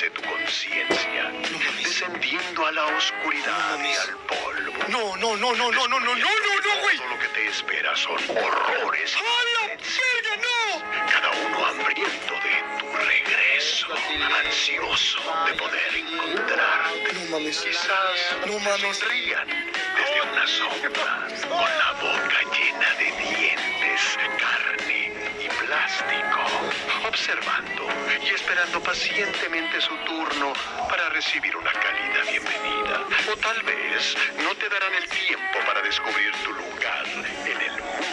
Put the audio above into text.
de tu conciencia, descendiendo a la oscuridad y al polvo. No, güey. Todo lo que te espera son horrores. ¡A la verga, no! Cada uno hambriento de tu regreso, ansioso de poder encontrarte. No mames. Quizás No mames. sonrían desde una sombra, con la boca llena de dientes, carne y plástico, observando y esperando pacientemente su turno para recibir una cálida bienvenida. O tal vez no te darán el tiempo para descubrir tu lugar en el mundo.